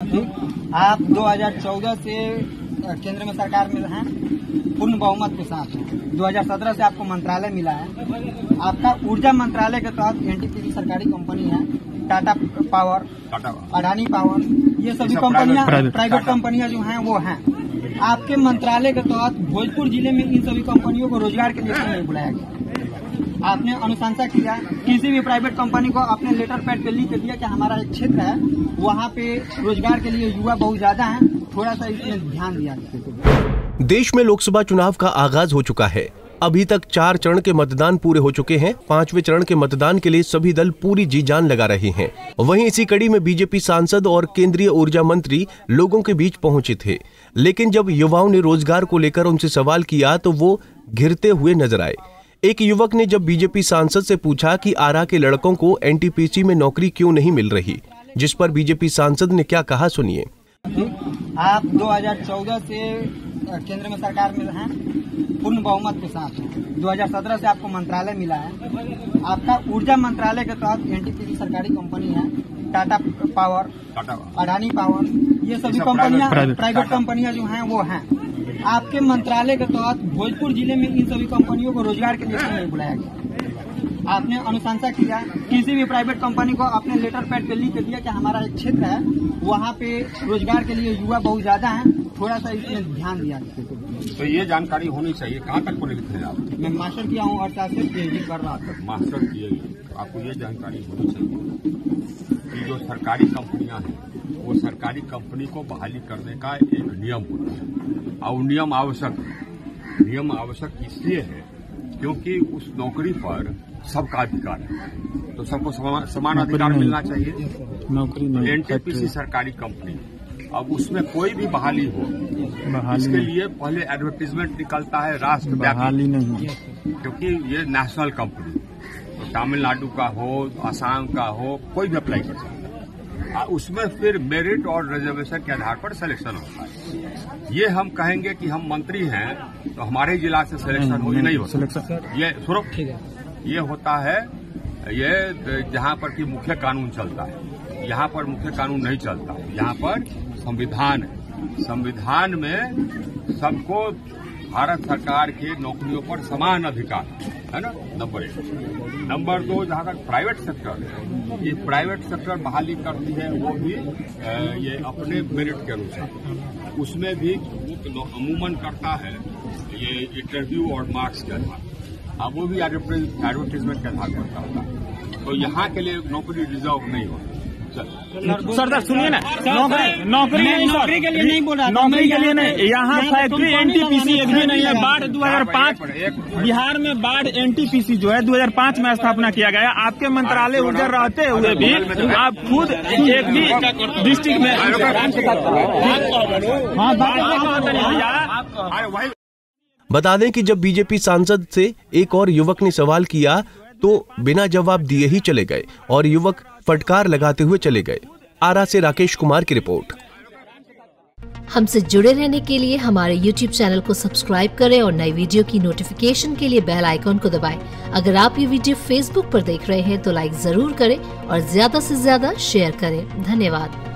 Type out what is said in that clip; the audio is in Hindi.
ठीक, आप 2014 से केंद्र में सरकार में हैं, पूर्ण बहुमत के साथ। 2017 से आपको मंत्रालय मिला है। आपका ऊर्जा मंत्रालय के तहत एनटीपीसी सरकारी कंपनी है, टाटा पावर, अडानी पावर, ये सभी कंपनियां प्राइवेट कंपनियां जो हैं वो हैं। आपके मंत्रालय के तहत भोजपुर जिले में इन सभी कंपनियों को रोजगार के लिए क्यों नहीं बुलाया गया? आपने अनुशंसा किया, किसी भी प्राइवेट कंपनी को आपने लेटर पैड पे लिख दिया कि हमारा एक क्षेत्र है, वहाँ पे रोजगार के लिए युवा बहुत ज्यादा है, थोड़ा सा इसमें ध्यान दिया। देश में लोकसभा चुनाव का आगाज हो चुका है। अभी तक 4 चरण के मतदान पूरे हो चुके हैं। 5वें चरण के मतदान के लिए सभी दल पूरी जी जान लगा रहे हैं। वहीं इसी कड़ी में बीजेपी सांसद और केंद्रीय ऊर्जा मंत्री लोगों के बीच पहुंचे थे, लेकिन जब युवाओं ने रोजगार को लेकर उनसे सवाल किया तो वो घिरते हुए नजर आए। एक युवक ने जब बीजेपी सांसद से पूछा कि आरा के लड़कों को एनटीपीसी में नौकरी क्यों नहीं मिल रही, जिस पर बीजेपी सांसद ने क्या कहा सुनिए। आप 2014 से केंद्र में सरकार में हैं, पूर्ण बहुमत के साथ। 2017 से आपको मंत्रालय मिला है। आपका ऊर्जा मंत्रालय के तहत एनटीपीसी सरकारी कंपनी है, टाटा पावर, अडानी पावर, ये सभी कंपनियां प्राइवेट कंपनियां जो हैं वो हैं। आपके मंत्रालय के तहत भोजपुर जिले में इन सभी कंपनियों को रोजगार के लिए क्यों नहीं बुलाया गया? आपने अनुशंसा किया, किसी भी प्राइवेट कंपनी को आपने लेटर पैड पे लिख दिया कि हमारा एक क्षेत्र है, वहाँ पे रोजगार के लिए युवा बहुत ज्यादा है, थोड़ा सा इसमें ध्यान दिया। तो ये जानकारी होनी चाहिए। कहाँ तक पढ़े लिखे हैं आप? मैं मास्टर किया हूँ और साथ से पीएचडी कर रहा था। मास्टर किए, आपको ये जानकारी होनी चाहिए कि जो सरकारी कंपनियां हैं वो सरकारी कंपनी को बहाली करने का एक नियम होता है, और नियम आवश्यक इसलिए है क्योंकि उस नौकरी पर सबका अधिकार है, तो सबको समान अधिकार मिलना चाहिए। नौकरी एनटीपीसी सरकारी कंपनी, अब उसमें कोई भी बहाली हो, इसके लिए पहले एडवर्टीजमेंट निकलता है राष्ट्रव्यापी, नहीं क्योंकि ये नेशनल कंपनी, तो तमिलनाडु का हो, असम का हो, कोई भी अप्लाई कर सकता है। उसमें फिर मेरिट और रिजर्वेशन के आधार पर सिलेक्शन होता है। ये हम कहेंगे कि हम मंत्री हैं तो हमारे जिला से सिलेक्शन हो, नहीं होता। ये सुरक्षित ये होता है, ये जहाँ पर कि मुख्य कानून चलता है। यहाँ पर मुख्य कानून नहीं चलता है, यहाँ पर संविधान है। संविधान में सबको भारत सरकार के नौकरियों पर समान अधिकार है ना, नंबर 1। नंबर 2, जहाँ तक प्राइवेट सेक्टर है, ये प्राइवेट सेक्टर बहाली करती है, वो भी ये अपने मेरिट के अनुसार, उसमें भी अमूमन करता है ये इंटरव्यू और मार्क्स के आधार, अब वो भी एडवर्टीजमेंट के आधार पर करता है। तो यहाँ के लिए नौकरी रिजर्व नहीं होती। सर सुनिए ना, नौकरी के लिए नहीं बोल रहा, नौकरी के लिए नहीं। यहाँ फैक्ट्री एनटीपीसी एक भी नहीं है। बाढ़ 2005 बिहार में बाढ़ एनटीपीसी जो है 2005 में स्थापना किया गया। आपके मंत्रालय उधर रहते हुए भी आप खुद एक भी डिस्ट्रिक्ट में बता दें कि जब बीजेपी सांसद से एक और युवक ने सवाल किया तो बिना जवाब दिए ही चले गए और युवक फटकार लगाते हुए चले गए। आरा से राकेश कुमार की रिपोर्ट। हमसे जुड़े रहने के लिए हमारे YouTube चैनल को सब्सक्राइब करें और नई वीडियो की नोटिफिकेशन के लिए बेल आइकॉन को दबाएं। अगर आप ये वीडियो Facebook पर देख रहे हैं तो लाइक जरूर करें और ज्यादा से ज्यादा शेयर करें। धन्यवाद।